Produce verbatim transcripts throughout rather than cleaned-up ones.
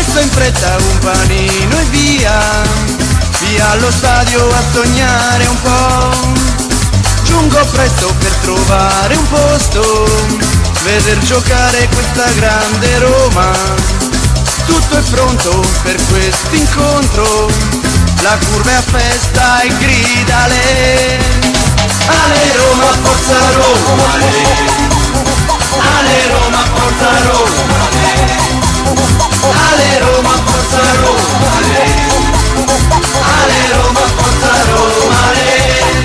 Presto in fretta un panino e via, via allo stadio a sognare un po'. Giungo presto per trovare un posto, veder giocare questa grande Roma. Tutto è pronto per questo incontro, la curva è a festa e grida Ale. Ale Roma, forza Roma, Ale. Ale Roma, forza Roma, Ale. Ale Roma, forza Roma, Ale. Ale Roma, forza Roma, Ale.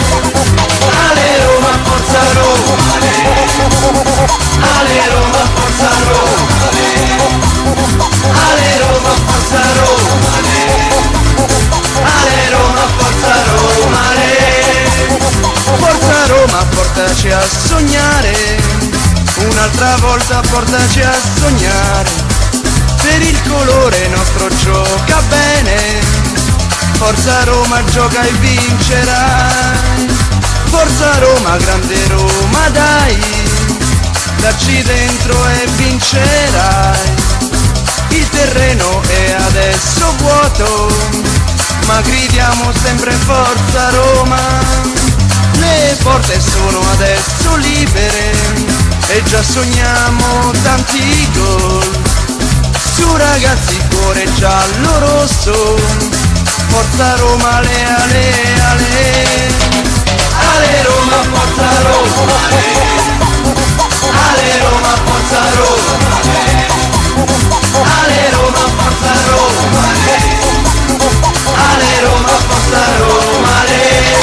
Ale Roma, forza Roma, Ale. Ale Roma, forza Roma, Ale. Ale Roma, forza Roma, Ale. Ale Roma, forza Roma, Ale. Forza Roma, portaci a sognare, un'altra volta portaci a sognare. Per il colore nostro gioca bene, forza Roma, gioca e vincerai. Forza Roma, grande Roma, dai, dacci dentro e vincerai. Il terreno è adesso vuoto, ma gridiamo sempre forza Roma. Le porte sono adesso libere e già sogniamo tanti gol. Su ragazzi, cuore giallo rosso, forza Roma, ale ale ale. Ale Roma, forza Roma, ale. Ale Roma, forza Roma, ale. Ale Roma, forza Roma, ale. Ale Roma, forza Roma, ale.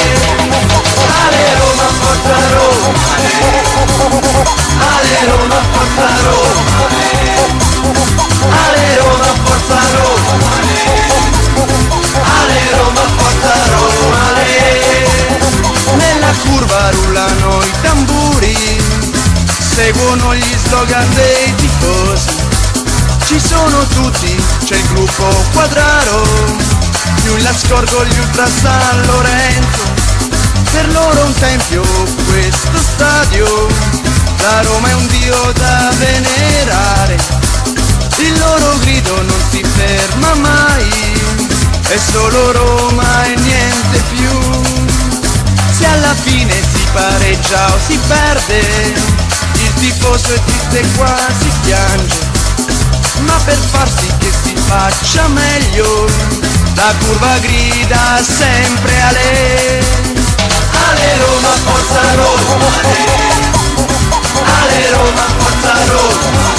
Ale Roma, forza Roma, ale. Ale Roma, forza Roma, ale. Ale Roma, forza Roma, ale. Ale Roma, forza Roma, ale. Nella curva rullano i tamburi, seguono gli slogan dei tifosi. Ci sono tutti, c'è il gruppo Quadraro, più in là scorgo gli Ultra San Lorenzo. Per loro un tempio questo stadio, la Roma è un dio da venerare. Il loro grido non si ferma mai, è solo Roma e niente più. Se alla fine si pareggia o si perde, il tifoso è triste e quasi piange. Ma per far sì che si faccia meglio, la curva grida sempre Ale. Ale Roma, forza Roma, Ale. Ale Roma, forza Roma,